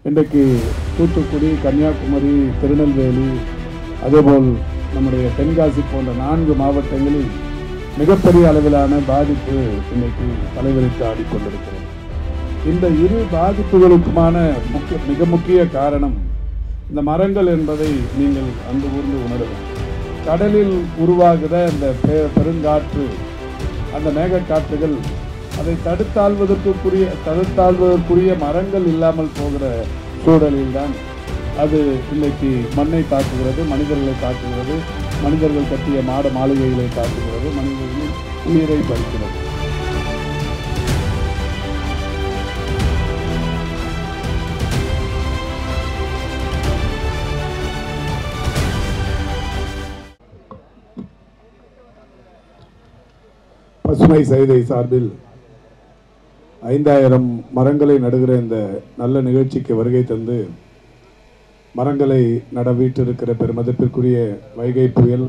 இன்றைக்கு தூத்துக்குடி, கன்னியாகுமரி, திருநெல்வேலி, அதேபோல் நம்முடைய தென்காசி போன்ற 4 மாவட்டங்களில் மிகப்பெரிய அளவிலான பாதிப்பு இன்றைக்கு தலைவிரித்து ஆடிக்கொண்டிருக்கிறது. இந்த இரு பாதிப்புகளுக்குமான மிக முக்கிய காரணம் இந்த மரங்கள் என்பதை நீங்கள் அன்பு கூர்ந்து உணர வேண்டும். கடலில் உருவாகிற அந்த பெருங்காற்று, அந்த மேகக்காற்றுகள் அதை தடுத்தாள்வதற்குரிய மரங்கள் இல்லாமல் போகிற சூழலில் தான் அது இன்னைக்கு மண்ணை தாக்குகிறது, மனிதர்களை தாக்குகிறது, மனிதர்கள் கட்டிய மாட மாளிகைகளை தாக்குகிறது, மனிதர்களின் உயிரை பறிக்கிறது. பசுமை சைதை சார்பில் 5000 மரங்களை நடுகிற இந்த நல்ல நிகழ்ச்சிக்கு வருகை தந்து மரங்களை நட வீற்றிருக்கிற பெருமதிப்பிற்குரிய வைகை புயல்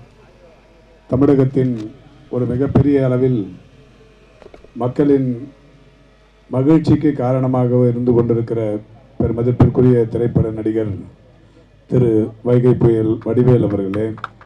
தமிழகத்தின் ஒரு மிகப்பெரிய அளவில் மக்களின் மகிழ்ச்சிக்கு காரணமாக இருந்து கொண்டிருக்கிற பெருமதிப்பிற்குரிய திரைப்பட நடிகர் திரு வைகை புயல் வடிவேல் அவர்களே,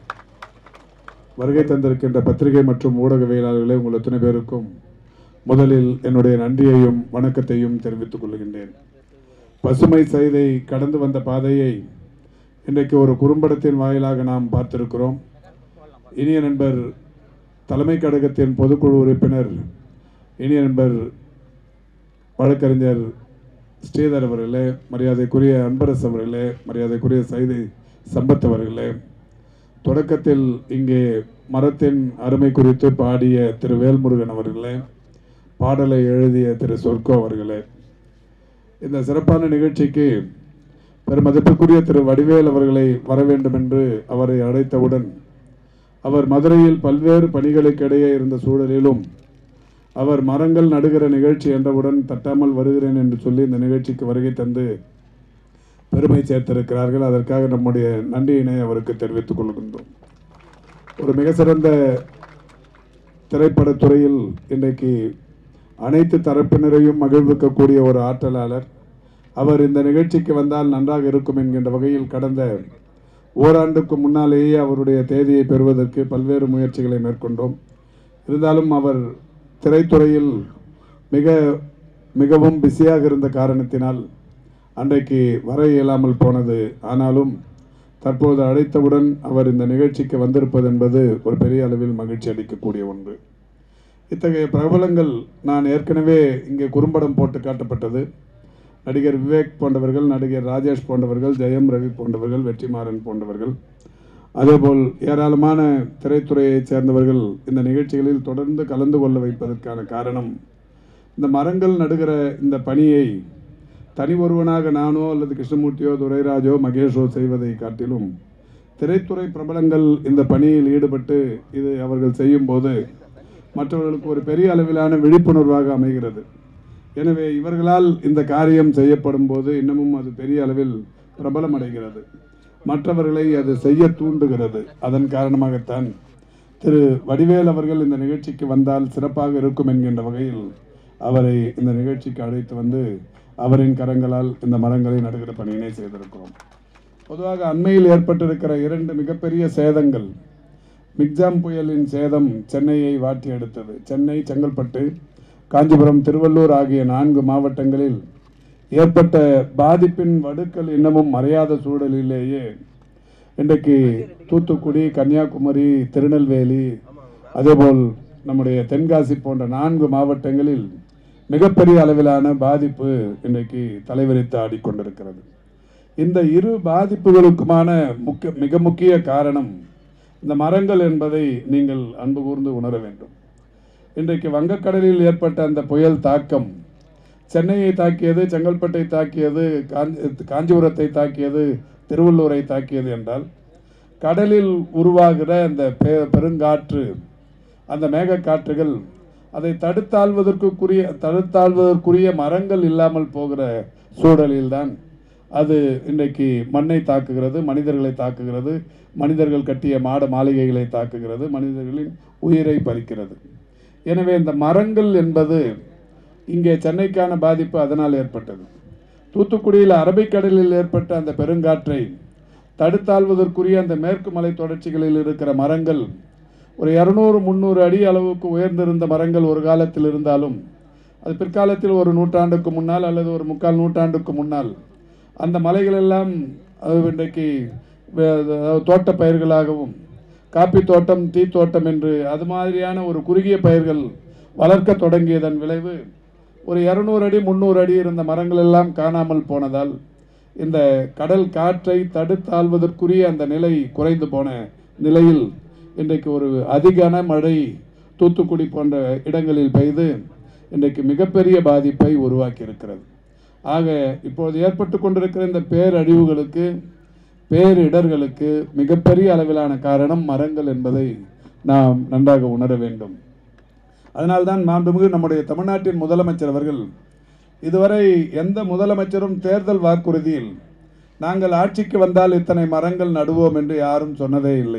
வருகை தந்திருக்கின்ற பத்திரிகை மற்றும் ஊடகவியலாளர்களே, உங்கள் அத்தனை பேருக்கும் முதலில் என்னுடைய நன்றியையும் வணக்கத்தையும் தெரிவித்துக் கொள்கின்றேன். பசுமை சைதை கடந்து வந்த பாதையை இன்றைக்கு ஒரு குறும்படத்தின் வாயிலாக நாம் பார்த்திருக்கிறோம். இனிய நண்பர் தலைமை கழகத்தின் பொதுக்குழு உறுப்பினர், இனிய நண்பர் வழக்கறிஞர் ஸ்ரீதர் அவர்களே, மரியாதைக்குரிய அன்பரசு அவர்களே, மரியாதைக்குரிய சைதை சம்பத் அவர்களே, தொடக்கத்தில் இங்கே மரத்தின் அருமை குறித்து பாடிய திரு வேல்முருகன் அவர்களே, பாடலை எழுதிய திரு சொர்க்கோ அவர்களே, இந்த சிறப்பான நிகழ்ச்சிக்கு பெருமதிப்புக்குரிய திரு வடிவேல் அவர்களை வர வேண்டும் என்று அவரை அழைத்தவுடன் அவர் மதுரையில் பல்வேறு பணிகளுக்கிடையே இருந்த சூழலிலும் அவர் மரங்கள் நடுகிற நிகழ்ச்சி என்றவுடன் தட்டாமல் வருகிறேன் என்று சொல்லி இந்த நிகழ்ச்சிக்கு வருகை தந்து பெருமை சேர்த்திருக்கிறார்கள். அதற்காக நம்முடைய நன்றியினை அவருக்கு தெரிவித்துக் கொள்கின்றோம். ஒரு மிக சிறந்த திரைப்படத்துறையில் இன்றைக்கு அனைத்து தரப்பினரையும் மகிழ்விக்கக்கூடிய ஒரு ஆற்றலாளர். அவர் இந்த நிகழ்ச்சிக்கு வந்தால் நன்றாக இருக்கும் என்கின்ற வகையில் கடந்த ஓராண்டுக்கு முன்னாலேயே அவருடைய தேதியை பெறுவதற்கு பல்வேறு முயற்சிகளை மேற்கொண்டோம். இருந்தாலும் அவர் திரைத்துறையில் மிகவும் பிஸியாக இருந்த காரணத்தினால் அன்றைக்கு வர இயலாமல் போனது. ஆனாலும் தற்போது அழைத்தவுடன் அவர் இந்த நிகழ்ச்சிக்கு வந்திருப்பது என்பது ஒரு பெரிய அளவில் மகிழ்ச்சி அளிக்கக்கூடிய ஒன்று. இத்தகைய பிரபலங்கள் நான் ஏற்கனவே இங்கே குறும்படம் போட்டு காட்டப்பட்டது. நடிகர் விவேக் போன்றவர்கள், நடிகர் ராஜேஷ் போன்றவர்கள், ஜெயம் ரவி போன்றவர்கள், வெற்றிமாறன் போன்றவர்கள், அதேபோல் ஏராளமான திரைத்துறையைச் சேர்ந்தவர்கள் இந்த நிகழ்ச்சிகளில் தொடர்ந்து கலந்து கொள்ள வைப்பதற்கான காரணம், இந்த மரங்கள் நடுகிற இந்த பணியை தனி ஒருவனாக நானோ அல்லது கிருஷ்ணமூர்த்தியோ, துரைராஜோ, மகேஷோ செய்வதை காட்டிலும் திரைத்துறை பிரபலங்கள் இந்த பணியில் ஈடுபட்டு இது அவர்கள் செய்யும்போது மற்றவர்களுக்கு ஒரு பெரிய அளவிலான விழிப்புணர்வாக அமைகிறது. எனவே இவர்களால் இந்த காரியம் செய்யப்படும் போது இன்னமும் அது பெரிய அளவில் பிரபலமடைகிறது, மற்றவர்களை அது செய்ய தூண்டுகிறது. அதன் காரணமாகத்தான் திரு வடிவேல் அவர்கள் இந்த நிகழ்ச்சிக்கு வந்தால் சிறப்பாக இருக்கும் என்கின்ற வகையில் அவரை இந்த நிகழ்ச்சிக்கு அழைத்து வந்து அவரின் கரங்களால் இந்த மரங்களை நடுகிற பணியினை செய்திருக்கிறோம். பொதுவாக அண்மையில் ஏற்பட்டிருக்கிற 2 மிகப்பெரிய சேதங்கள், மிக்ஜாம் புயலின் சேதம் சென்னையை வாட்டி எடுத்தது. சென்னை, செங்கல்பட்டு, காஞ்சிபுரம், திருவள்ளூர் ஆகிய 4 மாவட்டங்களில் ஏற்பட்ட பாதிப்பின் வடுக்கள் இன்னமும் மறையாத சூழலிலேயே இன்றைக்கு தூத்துக்குடி, கன்னியாகுமரி, திருநெல்வேலி, அதேபோல் நம்முடைய தென்காசி போன்ற 4 மாவட்டங்களில் மிகப்பெரிய அளவிலான பாதிப்பு இன்றைக்கு தலைவிரித்து ஆடிக்கொண்டிருக்கிறது. இந்த இரு பாதிப்புகளுக்குமான மிக முக்கிய காரணம் இந்த மரங்கள் என்பதை நீங்கள் அன்பு கூர்ந்து உணர வேண்டும். இன்றைக்கு வங்கக்கடலில் ஏற்பட்ட அந்த புயல் தாக்கம் சென்னையை தாக்கியது, செங்கல்பட்டை தாக்கியது, காஞ்சிபுரத்தை தாக்கியது, திருவள்ளூரை தாக்கியது என்றால், கடலில் உருவாகிற அந்த பெருங்காற்று, அந்த மேகக்காற்றுகள் அதை தடுத்தாள்வதற்குரிய மரங்கள் இல்லாமல் போகிற சூழலில்தான் அது இன்றைக்கு மண்ணை தாக்குகிறது, மனிதர்களை தாக்குகிறது, மனிதர்கள் கட்டிய மாட மாளிகைகளை தாக்குகிறது, மனிதர்களின் உயிரை பறிக்கிறது. எனவே இந்த மரங்கள் என்பது இங்கே சென்னைக்கான பாதிப்பு அதனால் ஏற்பட்டது. தூத்துக்குடியில் அரபிக்கடலில் ஏற்பட்ட அந்த பெருங்காற்றை தடுத்தாள்வதற்குரிய அந்த மேற்கு மலை தொடர்ச்சிகளில் இருக்கிற மரங்கள் ஒரு 200-300 அடி அளவுக்கு உயர்ந்திருந்த மரங்கள் ஒரு காலத்தில் இருந்தாலும் அது பிற்காலத்தில் ஒரு நூற்றாண்டுக்கு முன்னால் அல்லது ஒரு 3/4 நூற்றாண்டுக்கு முன்னால் அந்த மலைகளெல்லாம் இன்றைக்கு தோட்ட பயிர்களாகவும் காப்பி தோட்டம், டீ தோட்டம் என்று அது மாதிரியான ஒரு குறுகிய பயிர்கள் வளர்க்க தொடங்கியதன் விளைவு ஒரு 200 அடி 300 அடி இருந்த மரங்கள் எல்லாம் காணாமல் போனதால் இந்த கடல் காற்றை தடுத்தாள்வதற்குரிய அந்த நிலை குறைந்து போன நிலையில் இன்றைக்கு ஒரு அதிகன மழை தூத்துக்குடி போன்ற இடங்களில் பெய்து இன்றைக்கு மிகப்பெரிய பாதிப்பை உருவாக்கி இருக்கிறது. ஆக இப்போது ஏற்பட்டு கொண்டிருக்கிற இந்த பேரழிவுகளுக்கு, பேரிடர்களுக்கு மிகப்பெரிய அளவிலான காரணம் மரங்கள் என்பதை நாம் நன்றாக உணர வேண்டும். அதனால்தான் மாண்புமிகு நம்முடைய தமிழ்நாட்டின் முதலமைச்சர் அவர்கள் இதுவரை எந்த முதலமைச்சரும் தேர்தல் வாக்குறுதியில் நாங்கள் ஆட்சிக்கு வந்தால் இத்தனை மரங்கள் நடுவோம் என்று யாரும் சொன்னதே இல்லை.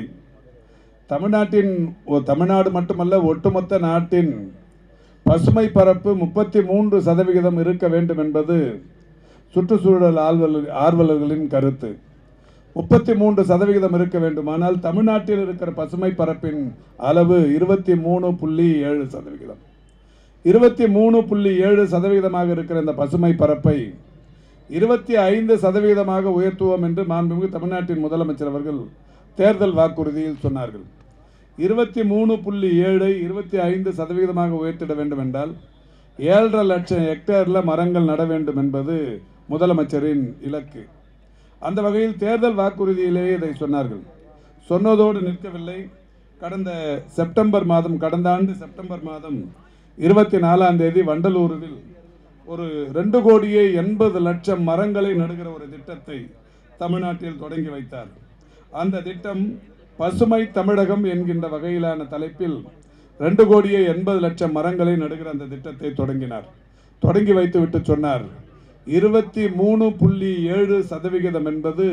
தமிழ்நாடு மட்டுமல்ல, ஒட்டுமொத்த நாட்டின் பசுமை பரப்பு 33% இருக்க வேண்டும் என்பது சுற்றுச்சூழல் ஆர்வலர்களின் கருத்து. 33% இருக்க வேண்டுமானால் தமிழ்நாட்டில் இருக்கிற பசுமை பரப்பின் அளவு 23.7%. 23.7% இருக்கிற இந்த பசுமை பரப்பை 25% உயர்த்துவோம் என்று மாண்புமிகு தமிழ்நாட்டின் முதலமைச்சர் அவர்கள் தேர்தல் வாக்குறுதியில் சொன்னார்கள். 23.7 25% உயர்த்திட வேண்டும் என்றால் 7.5 லட்சம் ஹெக்டேரில் மரங்கள் நட வேண்டும் என்பது முதலமைச்சரின் இலக்கு. அந்த வகையில் தேர்தல் வாக்குறுதியிலேயே இதை சொன்னார்கள். சொன்னதோடு நிற்கவில்லை. கடந்த ஆண்டு செப்டம்பர் மாதம் 24ஆம் தேதி வண்டலூரில் ஒரு 2,80,00,000 மரங்களை நடுகிற ஒரு திட்டத்தை தமிழ்நாட்டில் தொடங்கி வைத்தார். அந்த திட்டம் பசுமை தமிழகம் என்கின்ற வகையிலான தலைப்பில் 2,80,00,000 மரங்களை நடுகிற அந்த திட்டத்தை தொடங்கினார். தொடங்கி வைத்துவிட்டு சொன்னார், 23.7% என்பது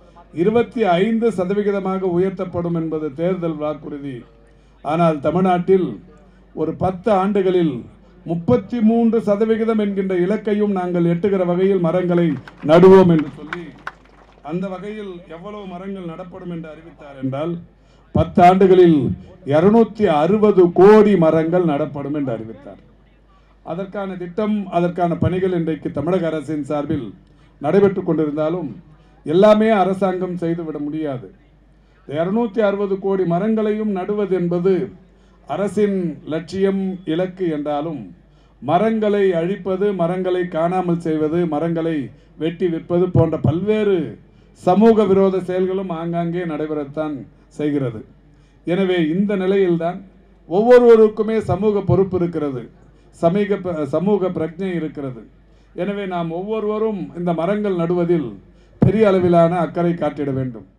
25% உயர்த்தப்படும் என்பது தேர்தல் வாக்குறுதி. ஆனால் தமிழ்நாட்டில் ஒரு 10 ஆண்டுகளில் 33% என்கின்ற இலக்கையும் நாங்கள் எட்டுகிற வகையில் மரங்களை நடுவோம் என்று சொல்லி அந்த வகையில் எவ்வளவு மரங்கள் நடப்படும் என்று அறிவித்தார் என்றால் 10 ஆண்டுகளில் 260 கோடி மரங்கள் நடப்படும் என்று அறிவித்தார். அதற்கான திட்டம், அதற்கான பணிகள் இன்றைக்கு தமிழக அரசின் சார்பில் நடைபெற்று கொண்டிருந்தாலும் எல்லாமே அரசாங்கம் செய்துவிட முடியாது. 260 கோடி மரங்களையும் நடுவது என்பது அரசின் லட்சியம், இலக்கு என்றாலும் மரங்களை அழிப்பது, மரங்களை காணாமல் செய்வது, மரங்களை வெட்டி விற்பது போன்ற பல்வேறு சமூக விரோத செயல்களும் ஆங்காங்கே நடைபெறத்தான் செய்கிறது. எனவே இந்த நிலையில்தான் ஒவ்வொருவருக்குமே சமூக பொறுப்பு இருக்கிறது, சமூக பிரஜை இருக்கிறது. எனவே நாம் ஒவ்வொருவரும் இந்த மரங்கள் நடுவதில் பெரிய அளவிலான அக்கறை காட்டிட வேண்டும்.